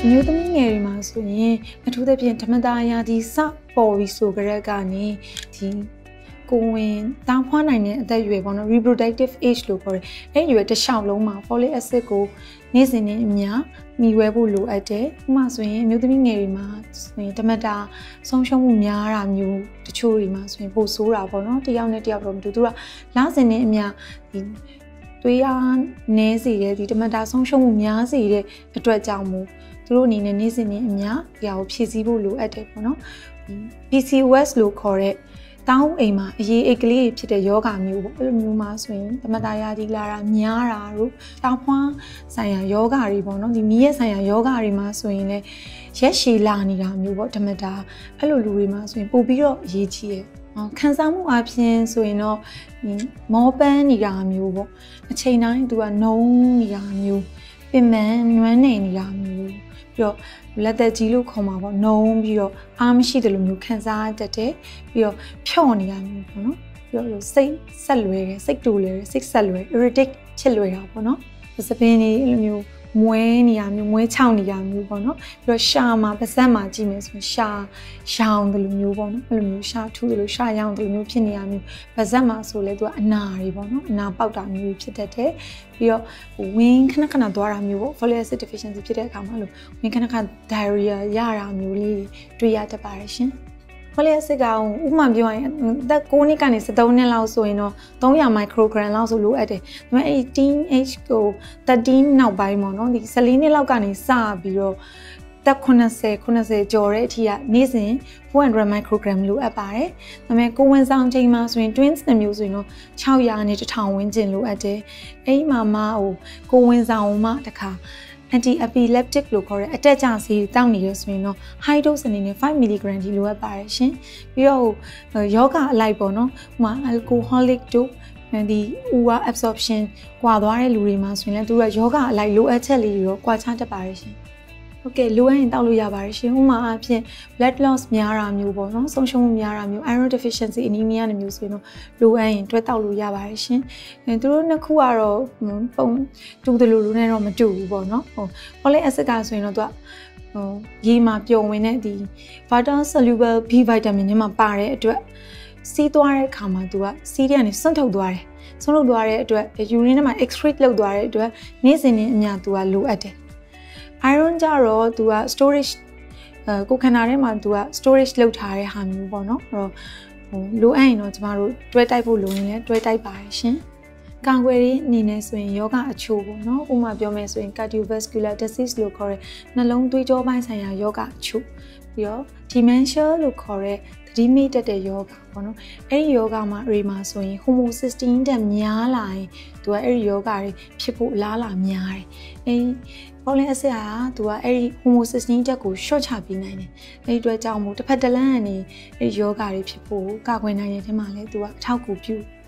မျိုးသမီးငယ်တွေမှာဆိုရင်အထူးသဖြင့်ဓမ္မတာယာဒီစပေါ်ပြီးဆိုကြတဲ့ကနေဒီကိုဝင်တောင်းဖွားနိုင်တဲ့အသက်အရွယ်ပေါ့နော် reproductive age လို့ခေါ်တယ်။အဲ့ဒီအရွယ်တစ်လျှောက်လုံးမှာ folic acid ကိုနေ့စဉ်နဲ့အမျှညီဝဲဖို့လိုအပ်တယ်။ဥပမာဆိုရင်အမျိုးသမီးငယ်တွေမှာဆိုရင်ဓမ္မတာဆုံးရှုံးမှုများတာမျိုးတချို့တွေမှာဆိုရင်ပိုဆိုးတာပေါ့နော်။တစ်ယောက်နဲ့တစ်ယောက်တော့မတူသူကလစဉ်နဲ့အမျှဒီသွေးအားနည်းစေတဲ့ဒီဓမ္မတာဆုံးရှုံးမှုများစေတဲ့အတွက်ကြောင့်မို့သူတို့အနေနဲ့နေ့စဉ်နဲ့အမျှဒီဟာကိုဖြည့်ဆည်းဖို့လိုအပ်တယ်ပေါ့နော်။ PCOS လို့ခေါ်တဲ့တောင်းအိမ်မှာအရေးအိတ်ကလေးဖြစ်တဲ့ယောဂမျိုးပေါ့အဲ့လိုမျိုးမှာဆိုရင်ဓမ္မတာယာဒီလာတာများတာတို့တောင်းဖွားဆိုင်ရာယောဂတွေပေါ့နော်ဒီမီးရဲ့ဆိုင်ရာယောဂတွေမှာဆိုရင်လည်းရက်ရှည်လာနေတာမျိုးပေါ့ဓမ္မတာအဲ့လိုလူတွေမှာဆိုရင်ပို့ပြီးတော့အရေးကြီးတယ်ခံစားမှုအပြင်ဆိုရင်တော့မောပန်းနေတာမျိုးပေါ့အချိန်တိုင်းသူကနှုံးနေတာမျိုးပင်ပန်းနွမ်းနေနေတာမျိုးပြီးတော့လက်သက်ကြီးလို့ခေါ်မှာပေါ့နှုံးပြီးတော့အားမရှိတယ်လို့မျိုးခံစားတတ်တယ်ပြီးတော့ဖြော့နေတာမျိုးပေါ့နော်ပြီးတော့စိတ်ဆက်လွယ်တယ်စိတ်တူလွယ်တယ်စိတ်ဆက်လွယ် irritate ဖြစ်လွယ်တာပေါ့နော်စပင်းလေးအဲ့လိုမျိုးမွဲနေတာမျိုးမွဲချောင်းနေတာမျိုးပေါ့နော်ပြီးတော့ရှာမှာပါဇက်မှာကြည့်မယ်ဆိုရင်ရှာရောင်တယ်လို့မျိုးပေါ့နော်အဲ့လိုမျိုးရှာထူးတယ်လို့ရှာရောင်တယ်လို့မျိုးဖြစ်နေတာမျိုးပါဇက်မှာဆိုလဲသူကအနာတွေပေါ့နော်အနာပေါက်တာမျိုးဖြစ်တတ်တယ်ပြီးတော့ဝင်းခဏခဏသွားတာမျိုးပေါ့ folic acid deficiency ဖြစ်တဲ့အခါမှာလို့ဝင်းခဏခဏ diarrhea ရတာမျိုးလေးတွေ့ရတတ်ပါတယ်ရှင်folic acid ကဥပမာပြောရင်အသက်9နှစ်ကနေ13နှစ်လောက်ဆိုရင်တော့300 microgram လောက်ဆိုလိုအပ်တယ်ဒါပေမဲ့အဲ့ teenage ကို13နောက်ပိုင်းပေါ့နော်ဒီ14နှစ်လောက်ကနေစပြီးတော့တက်80ကျော်တဲ့အထိကနေ့စဉ်400 microgram လိုအပ်ပါတယ်။ဒါပေမဲ့ကိုဝင်ဆောင်ချိန်မှာဆိုရင် twins နှစ်မျိုးဆိုရင်တော့600နဲ့1000ဝန်းကျင်လိုအပ်တယ်။အဲ့ဒီမှာမှကိုဝင်ဆောင်မှတခါanti epileptic လို့ခေါ်တဲ့အတက်ကြဆေးတောက်နေရဆိုရင်တော့ high dose အနေနဲ့5 mg ထိလိုအပ်ပါတယ်ရှင်ပြီးတော့ယောဂအလိုက်ပေါ့နော်ဟိုမှာ alcoholic တို့ဒီ UA absorption ကွာသွားတဲ့လူတွေမှာဆိုရင်လည်းသူကယောဂအလိုက်လိုအပ်ချက်လေးတွေတော့ကွာခြားတတ်ပါတယ်ရှင်ဟုတ်ကဲ့လိုအပ်ရင်တောက်လို့ရပါတယ်ရှင်ဥပမာအဖြစ် blood loss များတာမျိုးပေါ့နော်ဆုံးရှုံးမှုများတာမျိုး iron deficiency anemia တွေမျိုးဆိုရင်တော့လိုအပ်ရင်တွဲတောက်လို့ရပါတယ်ရှင်သူတို့နှစ်ခုကတော့ပုံတူတယ်လို့နဲ့တော့မတူဘူးပေါ့နော်folic acid ကဆိုရင်တော့သူကရေမှာပျော်ဝင်တဲ့ဒီ water soluble B vitamin တွေမှာပါတဲ့အတွက်စီးသွားတဲ့အခါမှာသူကစီးတဲ့ကနေစွန့်ထုတ်သွားတယ်စွန့်ထုတ်သွားတဲ့အတွက် urine ထဲမှာ excrete လုပ်သွားတဲ့အတွက်နေ့စဉ်နဲ့အမျှသူကလိုအပ်တယ်iron ကြတော့သူက storage ကိုခန္ဓာထဲမှာသူက storage လုပ်ထားတဲ့ဟာမျိုးပေါ့နော်အဲ့တော့လိုအပ်ရင်တော့ကျမတို့တွဲတိုက်ဖို့လိုရင်လည်းတွဲတိုက်ပါတယ်ရှင်ကာကွယ်ရေးအနေနဲ့ဆိုရင်ယောဂအချို့ပေါ့နော်ဥပမာပြောမယ်ဆိုရင် cardiovascular disease လို့ခေါ်တဲ့နှလုံးသွေးကြောပိုင်းဆိုင်ရာယောဂအချို့ပြီးတော့ dementia လို့ခေါ်တဲ့သတိမေ့တတ်တဲ့ယောဂပေါ့နော်အဲ့ဒီယောဂမှာတွေမှာဆိုရင် homocysteine တက်များလာရင်သူကအဲ့ဒီယောဂတွေဖြစ်ဖို့အလားအလာများတယ်အဲ့ folic acid ကသူကအဲ့ဒီ homocysteine တက်ကို short ချပေးနိုင်တယ်အဲ့ဒီအတွက်ကြောင့်မို့တစ်ဖက်တစ်လမ်းကနေအဲ့ဒီယောဂတွေဖြစ်ဖို့ကာကွယ်နိုင်တဲ့ထဲမှာလဲသူကအထောက်အကူပြု